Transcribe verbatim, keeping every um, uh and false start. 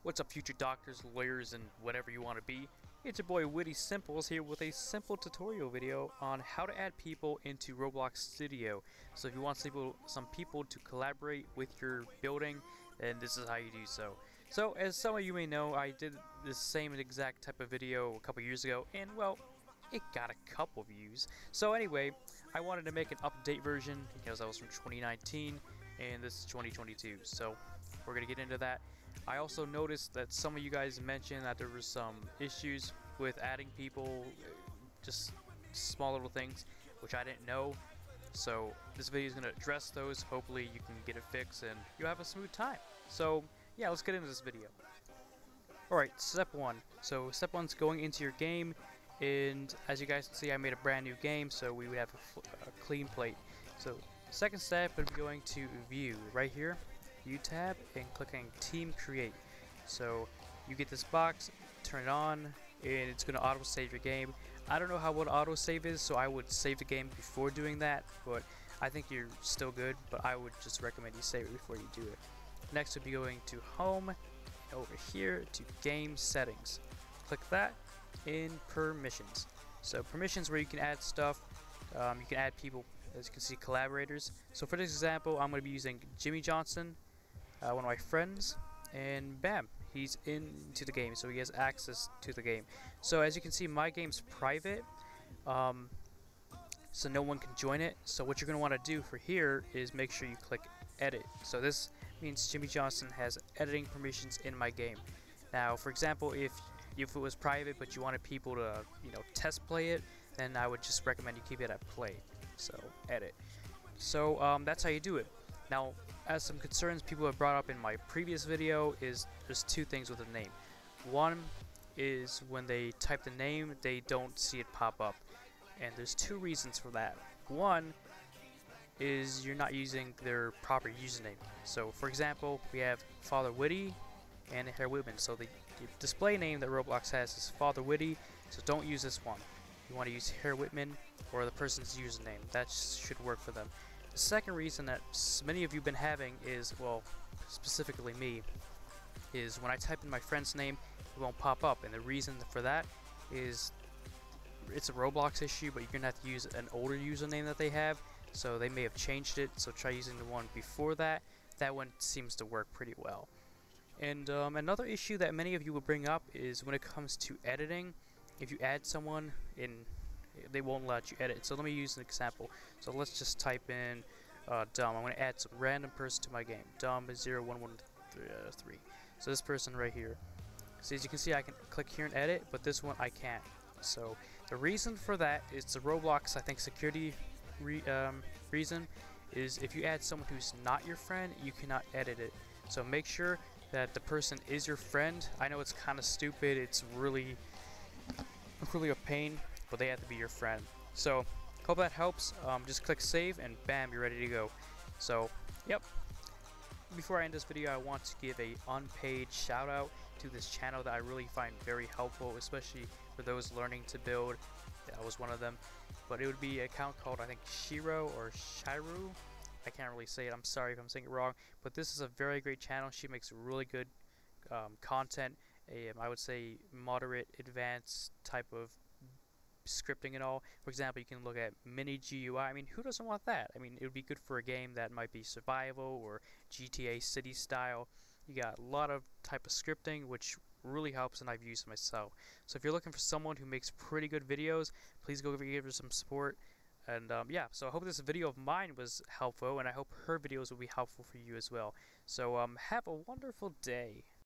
What's up, future doctors, lawyers, and whatever you want to be? It's your boy Witty Simples here with a simple tutorial video on how to add people into Roblox Studio. So if you want people, some people to collaborate with your building, then this is how you do so. So as some of you may know, I did the same exact type of video a couple years ago, and well, it got a couple views. So anyway, I wanted to make an update version because that was from twenty nineteen and this is twenty twenty-two. So we're gonna get into that. I also noticed that some of you guys mentioned that there were some issues with adding people, just small little things, which I didn't know. So this video is going to address those. Hopefully you can get it fixed and you'll have a smooth time. So yeah, let's get into this video. Alright, step one. So step one's going into your game, and as you guys can see, I made a brand new game, so we would have a, a clean plate. So second step would be going to view right here, view tab, and clicking team create. So you get this box, turn it on, and it's going to auto save your game. I don't know how what auto save is, so I would save the game before doing that, but I think you're still good, but I would just recommend you save it before you do it. Next would be going to home, over here to game settings. Click that, in permissions. So permissions where you can add stuff, um, you can add people, as you can see, collaborators. So for this example, I'm going to be using Jimmy Johnson, uh, one of my friends, and bam, he's into the game, so he has access to the game. So as you can see, my game's private, um, so no one can join it. So what you're going to want to do for here is make sure you click edit. So this means Jimmy Johnson has editing permissions in my game. Now for example, if if it was private but you wanted people to, you know, test play it, then I would just recommend you keep it at play. So edit. So um, that's how you do it. Now, as some concerns people have brought up in my previous video, is there's two things with the name. One is when they type the name, they don't see it pop up, and there's two reasons for that. One is you're not using their proper username. So for example, we have Father Witty and Herr Whitman. So the, the display name that Roblox has is Father Witty, so don't use this one. You want to use Herr Whitman or the person's username. That should work for them. The second reason that many of you have been having is, well, specifically me, is when I type in my friend's name, it won't pop up. And the reason for that is it's a Roblox issue, but you're going to have to use an older username that they have. So they may have changed it, so try using the one before that. That one seems to work pretty well. And um, another issue that many of you will bring up is when it comes to editing. If you add someone in, they won't let you edit. So let me use an example. So let's just type in uh, Dom. I'm going to add some random person to my game. Dom is zero one one three. So this person right here. So as you can see, I can click here and edit, but this one I can't. So the reason for that is the Roblox, I think, security re um, reason is if you add someone who's not your friend, you cannot edit it. So make sure that the person is your friend. I know it's kind of stupid. It's really really a pain, but they have to be your friend. So hope that helps. Um, just click save and bam, you're ready to go. So yep, before I end this video, I want to give a unpaid shout out to this channel that I really find very helpful, especially for those learning to build. I was one of them, but it would be an account called, I think, Shiro or Shiru. I can't really say it, I'm sorry if I'm saying it wrong, but this is a very great channel. She makes really good um, content, a, um, I would say moderate advanced type of scripting and all. For example, you can look at mini G U I. I mean, who doesn't want that? I mean, it would be good for a game that might be survival or G T A city style. You got a lot of type of scripting, which really helps, and I've used it myself. So if you're looking for someone who makes pretty good videos, please go give her some support. And um, yeah, so I hope this video of mine was helpful, and I hope her videos will be helpful for you as well. So um, have a wonderful day.